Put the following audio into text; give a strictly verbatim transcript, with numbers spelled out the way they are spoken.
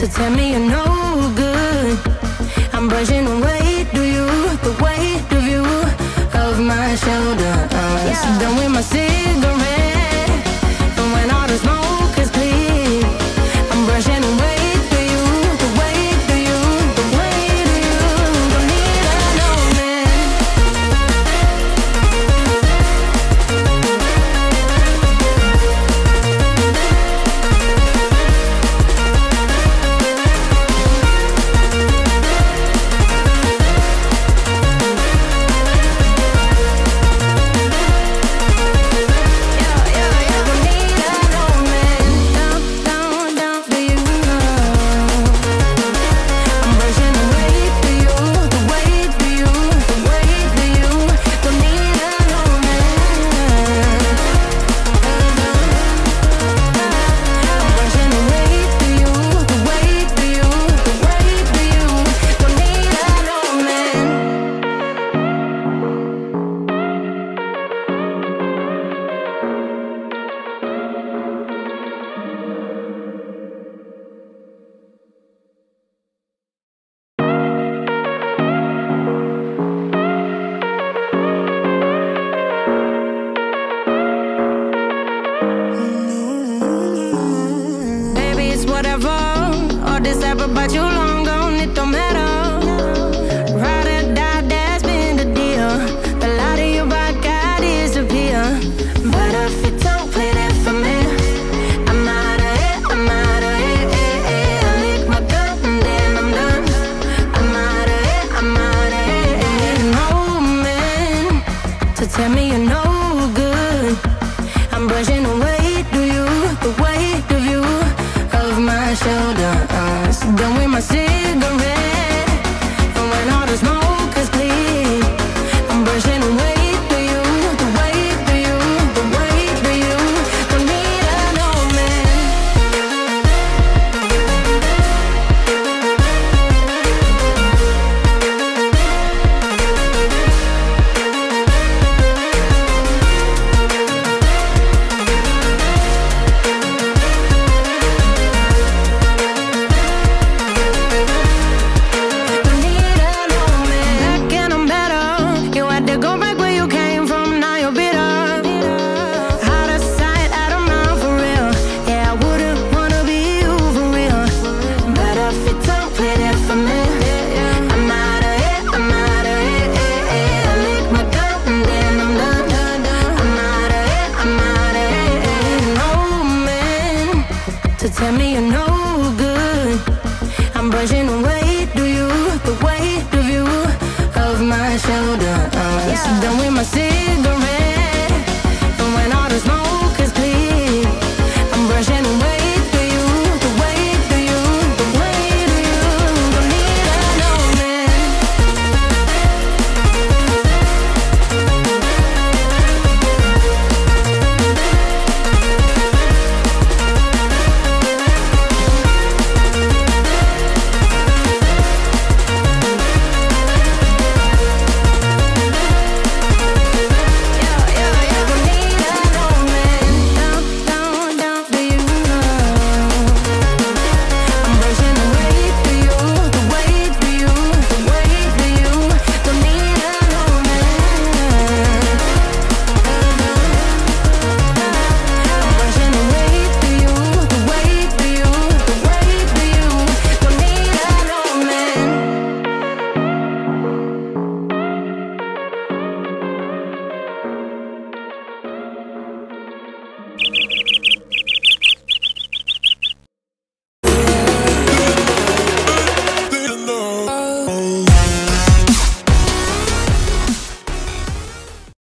tell me you're no good. I'm brushing away, do you, the weight of you, of my shoulders. Yeah. Done with my cigarette, and when all the smoke is clear, I'm brushing away, do you, the weight of you, the weight of you. Don't need another man. Whatever, all this ever but you long gone, it don't matter. Ride or die, that's been the deal. The light of your back, I disappear. But if you don't play that for me, I'm out of it, I'm out of it, eh, eh. I lick my gun and then I'm done. I'm out of it, I'm out of it, eh. No man to tell me you're no good. I'm brushing away, do you, the weight of you, my shoulders. Done with my cigarette, and when all the smoke is clear, I'm brushing away to you, the weight to you, the weight to you. Don't need another man. Tell me you're no good. I'm brushing away, do you, the weight of you, of my shoulders. Yeah. Done with my cigarette.